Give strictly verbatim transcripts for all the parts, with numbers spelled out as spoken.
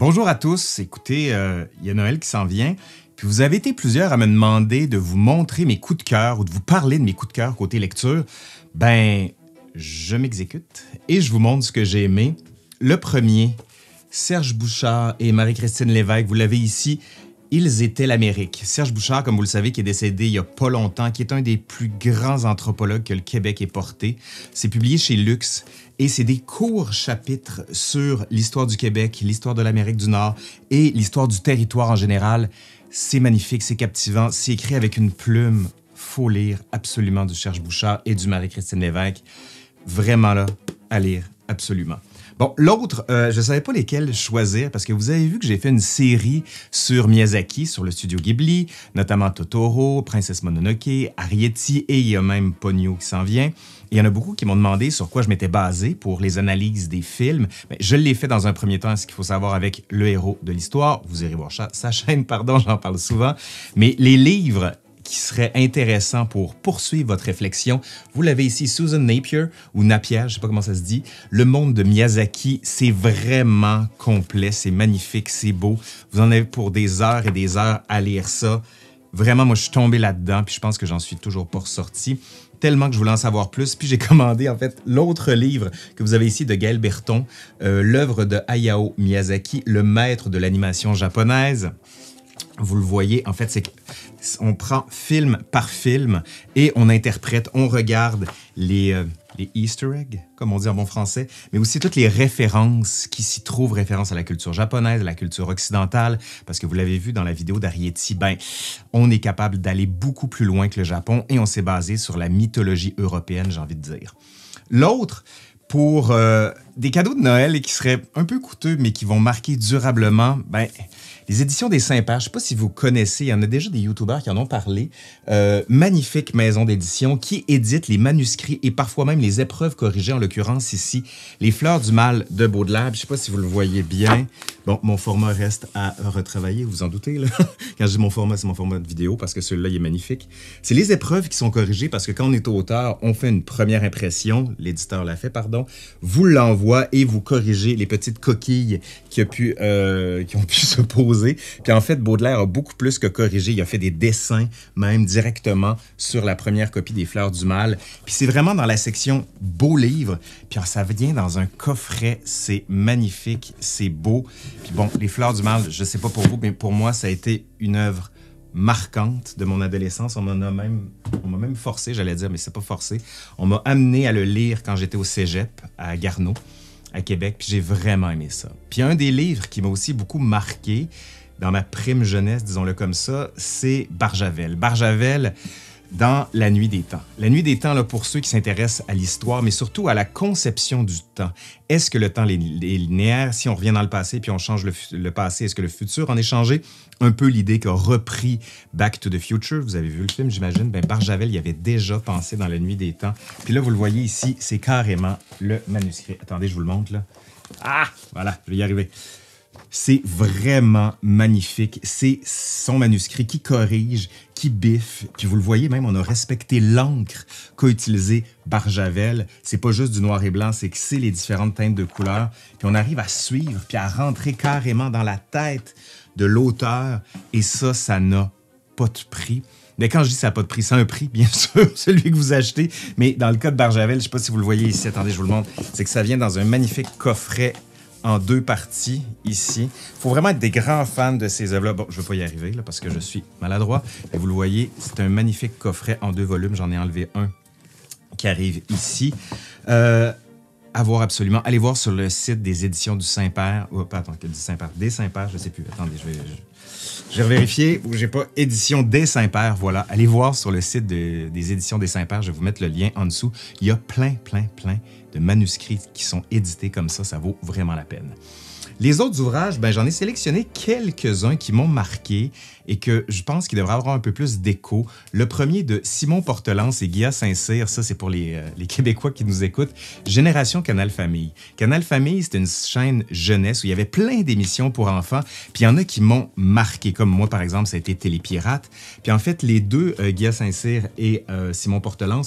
Bonjour à tous, écoutez, il euh, y a Noël qui s'en vient, puis vous avez été plusieurs à me demander de vous montrer mes coups de cœur ou de vous parler de mes coups de cœur côté lecture. Ben, je m'exécute et je vous montre ce que j'ai aimé. Le premier, Serge Bouchard et Marie-Christine Lévesque, vous l'avez ici, Ils étaient l'Amérique. Serge Bouchard, comme vous le savez, qui est décédé il y a pas longtemps, qui est un des plus grands anthropologues que le Québec ait porté. C'est publié chez Luxe et c'est des courts chapitres sur l'histoire du Québec, l'histoire de l'Amérique du Nord et l'histoire du territoire en général. C'est magnifique, c'est captivant, c'est écrit avec une plume. Faut lire absolument du Serge Bouchard et du Marie-Christine Lévesque. Vraiment là, à lire, absolument. Bon, l'autre, euh, je ne savais pas lesquels choisir parce que vous avez vu que j'ai fait une série sur Miyazaki, sur le studio Ghibli, notamment Totoro, Princesse Mononoke, Arrietty et il y a même Ponyo qui s'en vient. Et il y en a beaucoup qui m'ont demandé sur quoi je m'étais basé pour les analyses des films. Mais je l'ai fait dans un premier temps, ce qu'il faut savoir avec le héros de l'histoire. Vous irez voir sa chaîne, pardon, j'en parle souvent. Mais les livres qui serait intéressant pour poursuivre votre réflexion. Vous l'avez ici, Susan Napier, ou Napier, je ne sais pas comment ça se dit. Le monde de Miyazaki, c'est vraiment complet, c'est magnifique, c'est beau. Vous en avez pour des heures et des heures à lire ça. Vraiment, moi, je suis tombé là-dedans, puis je pense que j'en suis toujours pas ressorti. Tellement que je voulais en savoir plus. Puis j'ai commandé, en fait, l'autre livre que vous avez ici de Gaël Berton, euh, l'œuvre de Hayao Miyazaki, le maître de l'animation japonaise. Vous le voyez, en fait, c'est qu'on prend film par film et on interprète, on regarde les, euh, les Easter eggs, comme on dit en bon français, mais aussi toutes les références qui s'y trouvent, références à la culture japonaise, à la culture occidentale, parce que vous l'avez vu dans la vidéo d'Arrietty, ben, on est capable d'aller beaucoup plus loin que le Japon et on s'est basé sur la mythologie européenne, j'ai envie de dire. L'autre, pour euh, des cadeaux de Noël et qui seraient un peu coûteux, mais qui vont marquer durablement, ben, les éditions des Saint-Pères, je ne sais pas si vous connaissez, il y en a déjà des youtubeurs qui en ont parlé. Euh, magnifique maison d'édition qui édite les manuscrits et parfois même les épreuves corrigées, en l'occurrence ici, Les Fleurs du Mal de Baudelaire. Je ne sais pas si vous le voyez bien. Bon, mon format reste à retravailler, vous vous en doutez, là. Quand je dis mon format, c'est mon format de vidéo parce que celui-là, il est magnifique. C'est les épreuves qui sont corrigées parce que quand on est auteur, on fait une première impression, l'éditeur l'a fait, pardon, vous l'envoie et vous corrigez les petites coquilles qui, a pu, euh, qui ont pu se poser. Puis en fait, Baudelaire a beaucoup plus que corrigé. Il a fait des dessins même directement sur la première copie des Fleurs du Mal. Puis c'est vraiment dans la section Beaux livres. Puis ça vient dans un coffret. C'est magnifique, c'est beau. Puis bon, les Fleurs du Mal, je ne sais pas pour vous, mais pour moi, ça a été une œuvre marquante de mon adolescence. On m'en a même, on m'a même forcé, j'allais dire, mais c'est pas forcé. On m'a amené à le lire quand j'étais au cégep à Garneau, à Québec, puis j'ai vraiment aimé ça. Puis un des livres qui m'a aussi beaucoup marqué dans ma prime jeunesse, disons-le comme ça, c'est Barjavel. Barjavel dans La Nuit des Temps. La Nuit des Temps, là, pour ceux qui s'intéressent à l'histoire, mais surtout à la conception du temps. Est-ce que le temps est linéaire? Si on revient dans le passé puis on change le, le passé, est-ce que le futur en est changé? Un peu l'idée qu'a repris Back to the Future. Vous avez vu le film, j'imagine. Ben, Barjavel y avait déjà pensé dans La Nuit des Temps. Puis là, vous le voyez ici, c'est carrément le manuscrit. Attendez, je vous le montre, là. Ah! Voilà, je vais y arriver. C'est vraiment magnifique. C'est son manuscrit qui corrige, qui biffe. Puis vous le voyez même, on a respecté l'encre qu'a utilisé Barjavel. C'est pas juste du noir et blanc, c'est que c'est les différentes teintes de couleurs. Puis on arrive à suivre, puis à rentrer carrément dans la tête de l'auteur. Et ça, ça n'a pas de prix. Mais quand je dis ça n'a pas de prix, c'est un prix, bien sûr, celui que vous achetez. Mais dans le cas de Barjavel, je ne sais pas si vous le voyez ici, attendez, je vous le montre, c'est que ça vient dans un magnifique coffret en deux parties, ici. Il faut vraiment être des grands fans de ces œuvres-là. Bon, je ne vais pas y arriver, là, parce que je suis maladroit. Mais vous le voyez, c'est un magnifique coffret en deux volumes. J'en ai enlevé un qui arrive ici. Euh, à voir absolument. Allez voir sur le site des éditions du Saint-Père. Oh, pas, attends, que du Saint-Père. Des Saint-Père, je ne sais plus. Attendez, je vais... Je... Je vais vérifier où j'ai pas édition des Saint-Père. Voilà, allez voir sur le site de, des éditions des Saint-Père. Je vais vous mettre le lien en dessous. Il y a plein, plein, plein de manuscrits qui sont édités comme ça. Ça vaut vraiment la peine. Les autres ouvrages, ben, j'en ai sélectionné quelques-uns qui m'ont marqué et que je pense qu'il devrait avoir un peu plus d'écho. Le premier de Simon Portelance et Guilla Saint-Cyr, ça c'est pour les, euh, les Québécois qui nous écoutent, Génération Canal Famille. Canal Famille, c'est une chaîne jeunesse où il y avait plein d'émissions pour enfants, puis il y en a qui m'ont marqué, comme moi par exemple, ça a été Télépirate. Puis en fait, les deux, euh, Guilla Saint-Cyr et euh, Simon Portelance,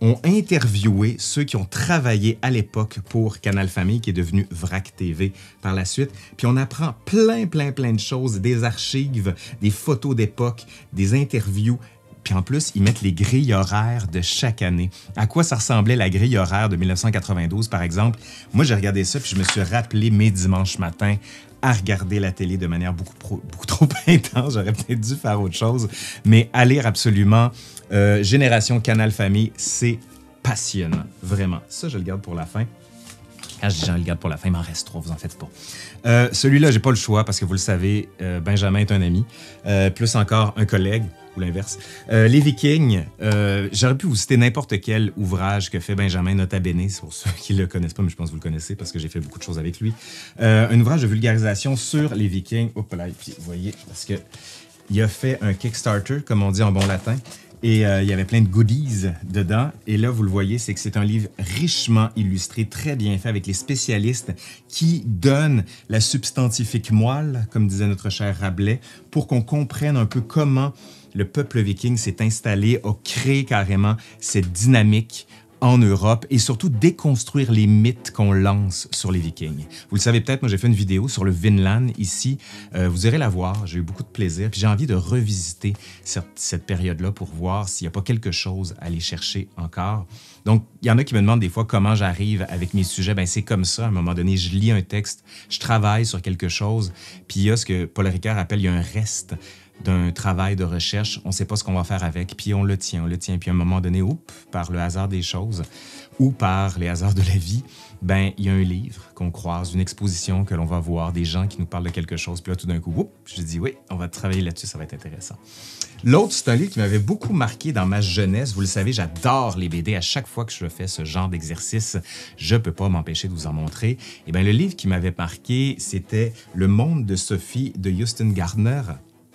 ont interviewé ceux qui ont travaillé à l'époque pour Canal Famille, qui est devenu Vrac T V par la suite. Puis on apprend plein, plein, plein de choses, des archives, des photos d'époque, des interviews. Puis en plus, ils mettent les grilles horaires de chaque année. À quoi ça ressemblait la grille horaire de mille neuf cent quatre-vingt-douze, par exemple? Moi, j'ai regardé ça, puis je me suis rappelé mes dimanches matins à regarder la télé de manière beaucoup, pro, beaucoup trop intense. J'aurais peut-être dû faire autre chose. Mais à lire absolument. Euh, Génération Canal Famille, c'est passionnant. Vraiment. Ça, je le garde pour la fin. Quand je dis j'en le garde pour la fin, il m'en reste trois, vous en faites pas. Euh, Celui-là, j'ai pas le choix parce que vous le savez, euh, Benjamin est un ami, euh, plus encore un collègue, ou l'inverse. Euh, les Vikings, euh, j'aurais pu vous citer n'importe quel ouvrage que fait Benjamin Nota Bene, c'est pour ceux qui ne le connaissent pas, mais je pense que vous le connaissez parce que j'ai fait beaucoup de choses avec lui. Euh, un ouvrage de vulgarisation sur les Vikings. Hop là, et puis vous voyez, parce que il a fait un Kickstarter, comme on dit en bon latin. Et euh, il y avait plein de goodies dedans. Et là, vous le voyez, c'est que c'est un livre richement illustré, très bien fait, avec les spécialistes qui donnent la substantifique moelle, comme disait notre cher Rabelais, pour qu'on comprenne un peu comment le peuple viking s'est installé, a créé carrément cette dynamique en Europe et surtout déconstruire les mythes qu'on lance sur les Vikings. Vous le savez peut-être, moi j'ai fait une vidéo sur le Vinland ici. Euh, vous irez la voir, j'ai eu beaucoup de plaisir. Puis j'ai envie de revisiter cette, cette période-là pour voir s'il n'y a pas quelque chose à aller chercher encore. Donc, il y en a qui me demandent des fois comment j'arrive avec mes sujets. Ben c'est comme ça, à un moment donné, je lis un texte, je travaille sur quelque chose, puis il y a ce que Paul Ricard appelle, il y a un reste d'un travail de recherche, on ne sait pas ce qu'on va faire avec, puis on le tient, on le tient, puis à un moment donné, oups, par le hasard des choses ou par les hasards de la vie, ben il y a un livre qu'on croise, une exposition que l'on va voir, des gens qui nous parlent de quelque chose, puis là, tout d'un coup, oups, je dis oui, on va travailler là-dessus, ça va être intéressant. L'autre, c'est un livre qui m'avait beaucoup marqué dans ma jeunesse. Vous le savez, j'adore les B D. À chaque fois que je fais ce genre d'exercice, je ne peux pas m'empêcher de vous en montrer. Et bien, le livre qui m'avait marqué, c'était Le monde de Sophie de Houston Gardner.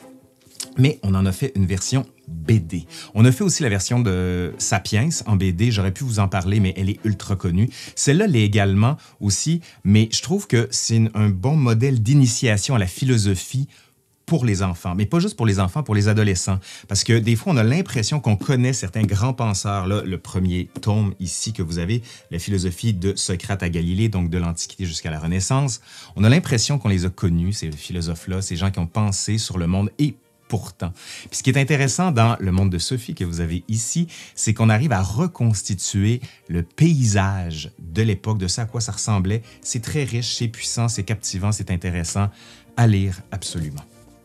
Mais on en a fait une version B D. On a fait aussi la version de Sapiens en B D. J'aurais pu vous en parler, mais elle est ultra connue. Celle-là l'est également aussi, mais je trouve que c'est un bon modèle d'initiation à la philosophie pour les enfants, mais pas juste pour les enfants, pour les adolescents. Parce que des fois, on a l'impression qu'on connaît certains grands penseurs. Là, le premier tome ici que vous avez, la philosophie de Socrate à Galilée, donc de l'Antiquité jusqu'à la Renaissance. On a l'impression qu'on les a connus, ces philosophes-là, ces gens qui ont pensé sur le monde et pourtant. Puis ce qui est intéressant dans le monde de Sophie que vous avez ici, c'est qu'on arrive à reconstituer le paysage de l'époque, de ça à quoi ça ressemblait. C'est très riche, c'est puissant, c'est captivant, c'est intéressant à lire absolument.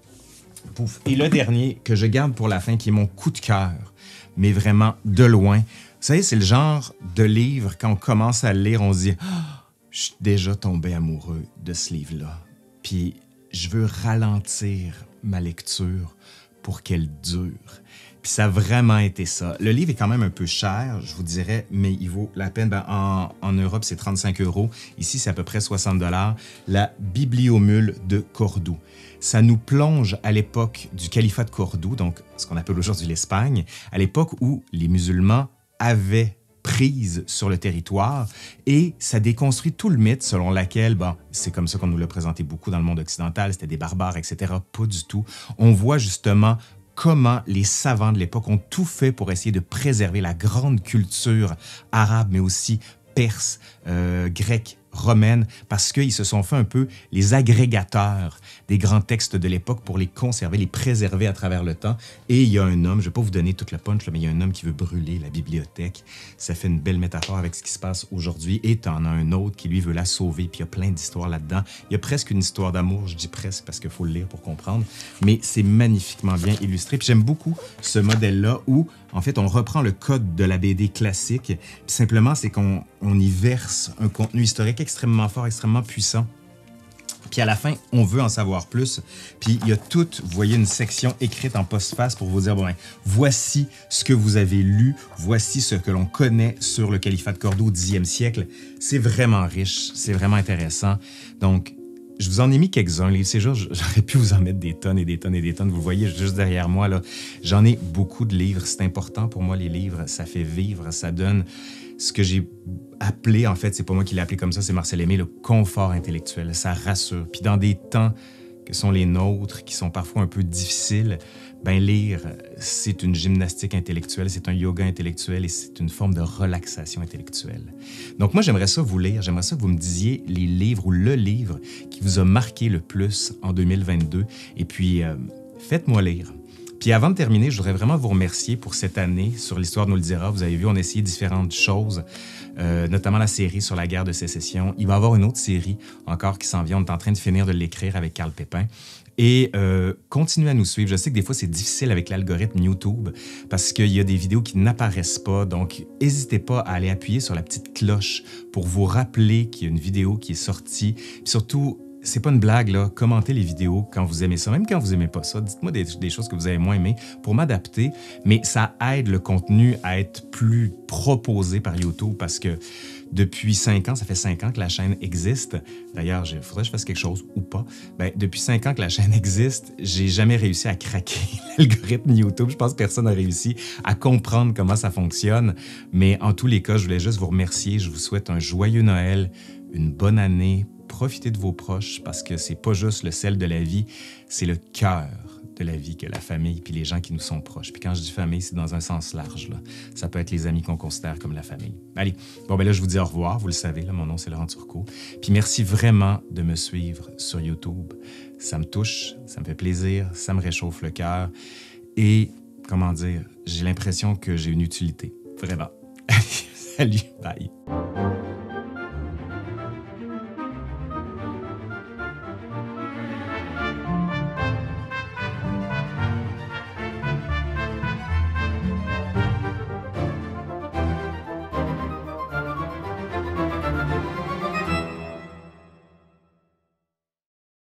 Pouf. Et le dernier que je garde pour la fin, qui est mon coup de cœur, mais vraiment de loin. Vous savez, c'est le genre de livre, quand on commence à le lire, on se dit ah, « Je suis déjà tombé amoureux de ce livre-là. » Puis je veux ralentir ma lecture pour qu'elle dure. Puis ça a vraiment été ça. Le livre est quand même un peu cher, je vous dirais, mais il vaut la peine. Ben, en, en Europe, c'est trente-cinq euros. Ici, c'est à peu près soixante dollars. La Bibliomule de Cordoue. Ça nous plonge à l'époque du califat de Cordoue, donc ce qu'on appelle aujourd'hui l'Espagne, à l'époque où les musulmans avaient prise sur le territoire et ça déconstruit tout le mythe selon lequel, bon, c'est comme ça qu'on nous l'a présenté beaucoup dans le monde occidental, c'était des barbares, et cetera. Pas du tout. On voit justement comment les savants de l'époque ont tout fait pour essayer de préserver la grande culture arabe, mais aussi perse, euh, grecque, romaine, parce qu'ils se sont fait un peu les agrégateurs des grands textes de l'époque pour les conserver, les préserver à travers le temps. Et il y a un homme, je ne vais pas vous donner toute la punch, là, mais il y a un homme qui veut brûler la bibliothèque. Ça fait une belle métaphore avec ce qui se passe aujourd'hui. Et tu en as un autre qui, lui, veut la sauver. Puis il y a plein d'histoires là-dedans. Il y a presque une histoire d'amour, je dis presque parce qu'il faut le lire pour comprendre. Mais c'est magnifiquement bien illustré. Puis j'aime beaucoup ce modèle-là où, en fait, on reprend le code de la B D classique. Puis simplement, c'est qu'on on y verse un contenu historique extrêmement fort, extrêmement puissant. Puis à la fin, on veut en savoir plus. Puis il y a tout, vous voyez, une section écrite en postface pour vous dire, bon, ben, voici ce que vous avez lu, voici ce que l'on connaît sur le califat de Cordoue au dixième siècle. C'est vraiment riche, c'est vraiment intéressant. Donc, je vous en ai mis quelques-uns. Les séjours, j'aurais pu vous en mettre des tonnes et des tonnes et des tonnes. Vous le voyez juste derrière moi, là. J'en ai beaucoup de livres. C'est important pour moi, les livres. Ça fait vivre, ça donne ce que j'ai appelé, en fait, c'est pas moi qui l'ai appelé comme ça, c'est Marcel Aimé, le confort intellectuel. Ça rassure. Puis dans des temps sont les nôtres, qui sont parfois un peu difficiles, ben lire, c'est une gymnastique intellectuelle, c'est un yoga intellectuel et c'est une forme de relaxation intellectuelle. Donc moi, j'aimerais ça vous lire, j'aimerais ça que vous me disiez les livres ou le livre qui vous a marqué le plus en deux mille vingt-deux. Et puis, euh, faites-moi lire. Puis avant de terminer, je voudrais vraiment vous remercier pour cette année sur l'Histoire nous le dira. Vous avez vu, on a essayé différentes choses, euh, notamment la série sur la guerre de sécession. Il va y avoir une autre série encore qui s'en vient. On est en train de finir de l'écrire avec Carl Pépin. Et euh, continuez à nous suivre. Je sais que des fois, c'est difficile avec l'algorithme YouTube parce qu'il y a des vidéos qui n'apparaissent pas. Donc, n'hésitez pas à aller appuyer sur la petite cloche pour vous rappeler qu'il y a une vidéo qui est sortie. Puis surtout, c'est pas une blague, là. Commentez les vidéos quand vous aimez ça, même quand vous aimez pas ça. Dites-moi des, des choses que vous avez moins aimées pour m'adapter. Mais ça aide le contenu à être plus proposé par YouTube parce que depuis cinq ans, ça fait cinq ans que la chaîne existe. D'ailleurs, il faudrait que je fasse quelque chose ou pas. Ben, depuis cinq ans que la chaîne existe, j'ai jamais réussi à craquer l'algorithme YouTube. Je pense que personne n'a réussi à comprendre comment ça fonctionne. Mais en tous les cas, je voulais juste vous remercier. Je vous souhaite un joyeux Noël, une bonne année. Profitez de vos proches parce que c'est pas juste le sel de la vie, c'est le cœur de la vie que la famille puis les gens qui nous sont proches. Puis quand je dis famille, c'est dans un sens large, là. Ça peut être les amis qu'on considère comme la famille. Allez, bon ben là, je vous dis au revoir. Vous le savez, là, mon nom, c'est Laurent Turcot. Puis merci vraiment de me suivre sur YouTube. Ça me touche, ça me fait plaisir, ça me réchauffe le cœur. Et, comment dire, j'ai l'impression que j'ai une utilité. Vraiment. Salut, bye.